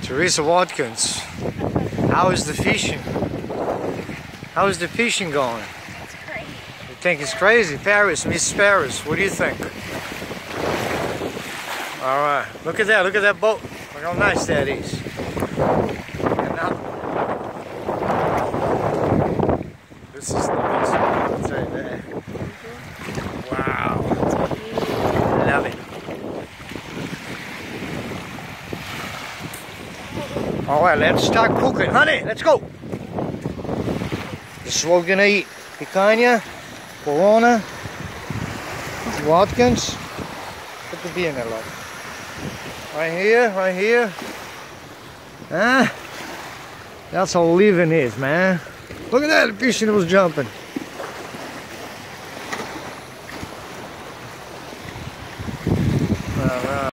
Teresa Watkins, how is the fishing? How is the fishing going? It's crazy. You think it's crazy? Paris, Miss Paris, what do you think? Alright, look at that boat. Look how nice that is. And now, this is nice, I'll tell you that. Wow, love it. Alright, let's start cooking. Honey, let's go. This is what we're gonna eat. Picanha, Corona, Watkins. Put the beer in there, love. Right here. Huh? That's how living is, man. Look at that, the fishing was jumping.